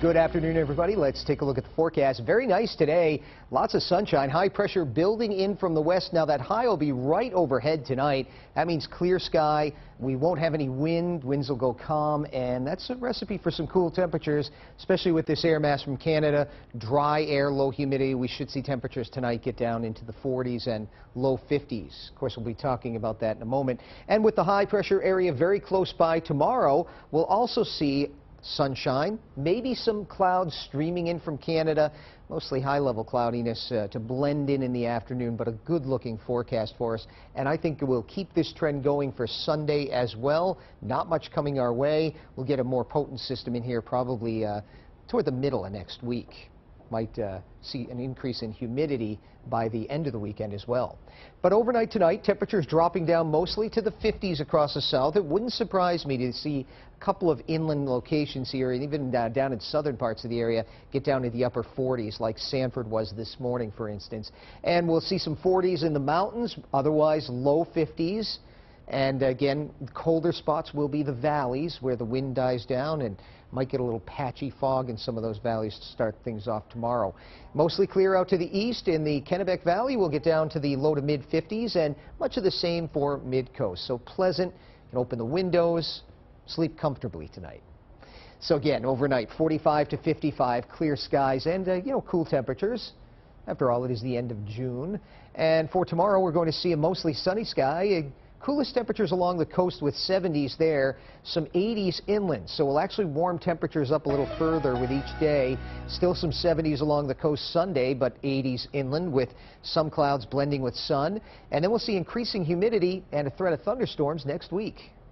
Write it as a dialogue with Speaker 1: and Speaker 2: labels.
Speaker 1: Good afternoon, everybody. Let's take a look at the forecast. Very nice today. Lots of sunshine. High pressure building in from the west. Now that high will be right overhead tonight. That means clear sky. We won't have any wind. Winds will go calm, and that's a recipe for some cool temperatures, especially with this air mass from Canada. Dry air, low humidity. We should see temperatures tonight get down into the 40s and low 50s. Of course, we'll be talking about that in a moment. And with the high pressure area very close by tomorrow, we'll also see sunshine, maybe some clouds streaming in from Canada, mostly high-level cloudiness to blend in the afternoon, but a good-looking forecast for us. And I think we'll keep this trend going for Sunday as well. Not much coming our way. We'll get a more potent system in here probably toward the middle of next week. Might see an increase in humidity by the end of the weekend as well. But overnight tonight, temperatures dropping down mostly to the 50s across the south. It wouldn't surprise me to see a couple of inland locations here, and even down in southern parts of the area, get down to the upper 40s, like Sanford was this morning, for instance. And we'll see some 40s in the mountains, otherwise low 50s. And again, colder spots will be the valleys where the wind dies down, and might get a little patchy fog in some of those valleys to start things off tomorrow. Mostly clear out to the east. In the Kennebec Valley, we'll get down to the low to mid 50s, and much of the same for mid-coast. So pleasant. You can open the windows, sleep comfortably tonight. So again, overnight, 45 to 55, clear skies, and cool temperatures. After all, it is the end of June. And for tomorrow, we're going to see a mostly sunny sky. Coolest temperatures along the coast with 70s there, some 80s inland. So we'll actually warm temperatures up a little further with each day. Still some 70s along the coast Sunday, but 80s inland with some clouds blending with sun. And then we'll see increasing humidity and a threat of thunderstorms next week.